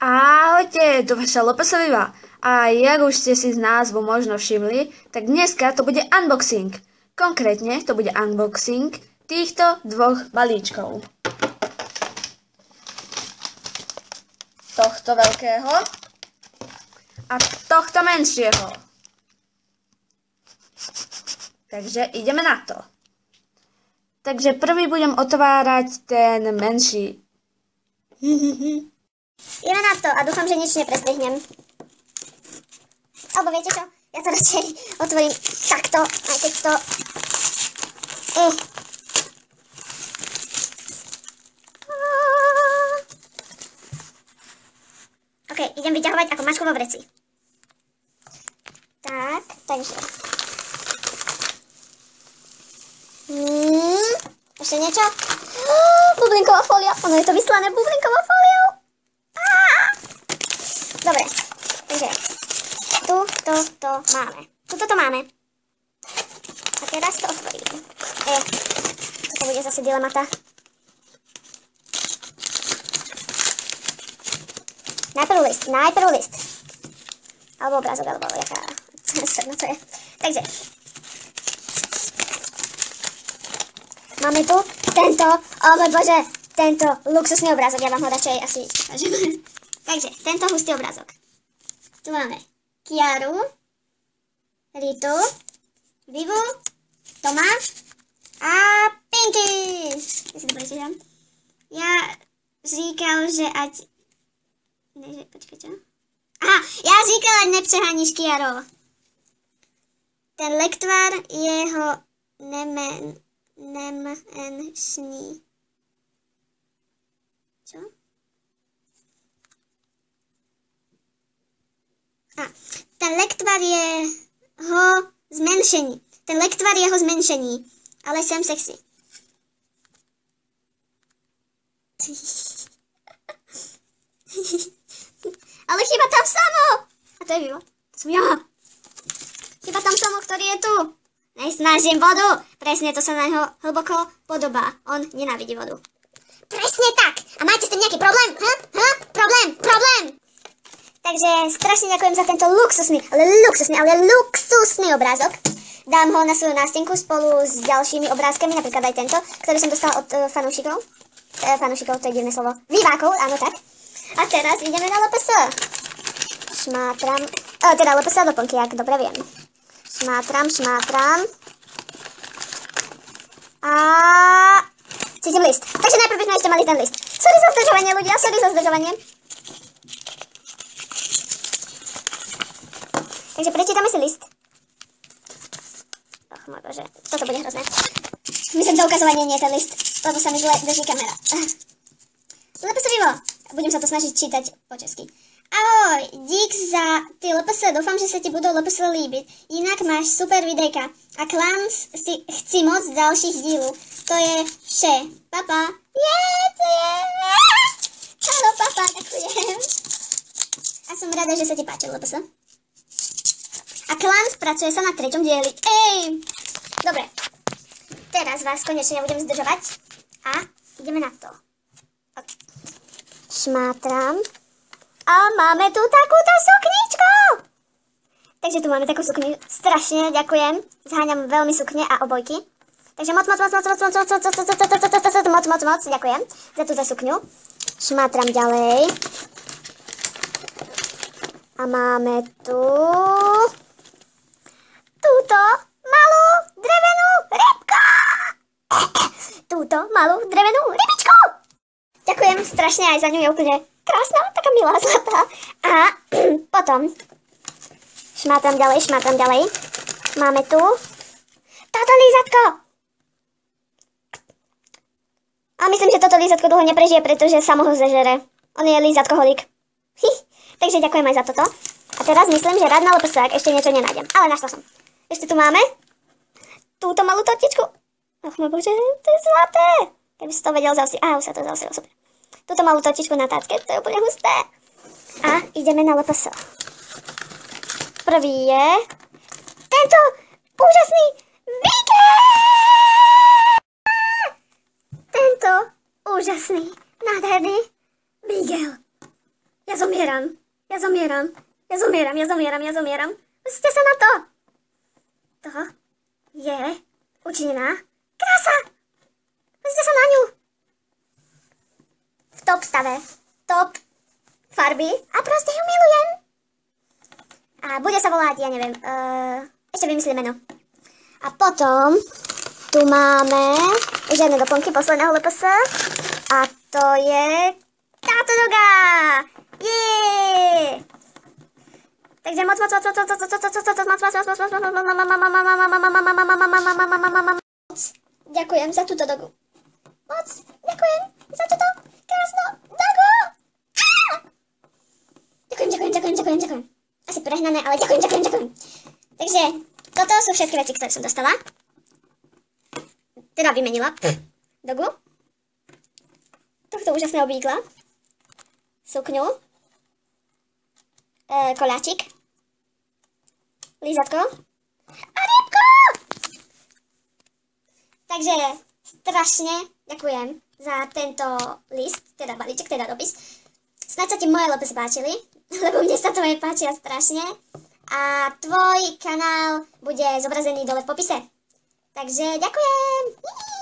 Ahojte, tu vaša LPS Viva. A jak už ste si z názvu možno všimli, tak dneska to bude unboxing. Konkrétne to bude unboxing týchto dvoch balíčkov. Tohto veľkého a tohto menšieho. Takže ideme na to. Takže prvý budem otvárať ten menší. Ideme na to a dúfam, že nič neprestrihnem. Alebo viete čo? Ja to radšej otvorím takto, aj keď to... OK, idem vyťahovať ako mačku vo vreci. Tak, takže... Ešte niečo? Bublinková fólia. Ono je to vyslané bublinkovou fóliou. Dobre, takže to máme. Tuto to máme. A teraz to otvorím. To bude zase dilemata. Najprv list. Alebo obrázok, alebo jaká srna to je. Takže. Máme tu tento, oh môj bože, tento luxusný obrázok. Ja vám ho radšej asi ukážem. Takže, tento hustý obrázok. Tu máme Kiaru, Ritu, Vivu, Toma a Pinky. Jestli to prečítam. Ja říkal, že ať... Ne, počkej, čo? Aha, ja říkal, ať nepřeháníš, Kiaro. Ten lektvar jeho nemenšný. Čo? Ten lektvar jeho zmenšení. Ten lektvar jeho zmenšení. Ale jsem sexy. Ale chyba tam samo. A to je Vivo. To som ja. Chyba tam samo, ktorý je tu. Nesnažím vodu. Presne to sa na neho hlboko podobá. On nenávidí vodu. Presne tak. A máte s tým nejaký problém? Problém. Takže strašne ďakujem za tento luxusný obrázok. Dám ho na svoju nástenku spolu s ďalšími obrázkami, napríklad aj tento, ktorý som dostala od fanúšikov. Fanúšikov, to je divné slovo. Divákov, áno tak. A teraz ideme na LPS. Šmátram. Teda LPS doplnky, jak dobre viem. Šmátram. A... cítim list. Takže najprv by sme ešte mali ten list. Sorry za zdržovanie, ľudia, Takže prečítame si list. Och, môj bože, toto bude hrozné. Myslím, to ukazovanie nie je ten list, lebo sa mi zle drží kamera. LPS Vivo. Budem sa to snažiť čítať po česky. Ahoj, dík za ty LPS, doufám, že sa ti budou LPS líbit. Jinak máš super videjka. A Clans si chci moc dalších dílů. To je vše. Papa. Áno, papa, ďakujem. A som rada, že sa ti páčil LPS. A Clans pracuje sa na 3. dieli. Dobre. Teraz vás konečne nebudem zdržovať. A ideme na to. Šmátram. A máme tu takúto sukničku. Takže tu máme takú sukniu. Strašne ďakujem. Zháňam veľmi sukne a obojky. Takže moc ďakujem za túto sukňu. Šmátram ďalej. A máme tu... túto malú drevenú rybičku. Ďakujem strašne aj za ňu, je úplne krásna, taká milá, zlatá. A potom šmátram ďalej. Máme tu toto lízatko. A myslím, že toto lízatko dlho neprežije, pretože samo ho zežere. On je lízatkoholík. Takže ďakujem aj za toto. A teraz myslím, že rád na LPS, ak ešte niečo nenájdem. Ale našla som. Ešte tu máme túto malú tortičku. Och môj bože, to je zlaté. Keby si to vedel zausiť. Už sa to zausilo, super. Túto malú tortičku na tácke, to je úplne husté. A ideme na LPS. Prvý je tento úžasný víkend. Tento úžasný, nádherný Miguel. Ja zomieram. Pozrite sa na to. To je učinená krása. Pozrite sa na ňu. V top stave. Top farby. A proste ju milujem. A bude sa volať, ja neviem, ešte vymyslím meno. A potom tu máme žiadne doplnky posledného LPS. A to je táto noga. Yeah! Takže moc. Ďakujem za túto dogu. Moc ďakujem za túto krásnu dogu. Ďakujem. Asi prehnané, ale ďakujem. Takže toto sú všetky veci, ktoré som dostala. Teda vymenila dogu. Tohto úžasného bígla. Sukňu. Koláčik. Lízatko. A rybku! Takže strašne ďakujem za tento list, teda balíček, teda dopis. Snáď sa ti moje LPS páčili, lebo mne sa tvoje páčia strašne. A tvoj kanál bude zobrazený dole v popise. Takže ďakujem!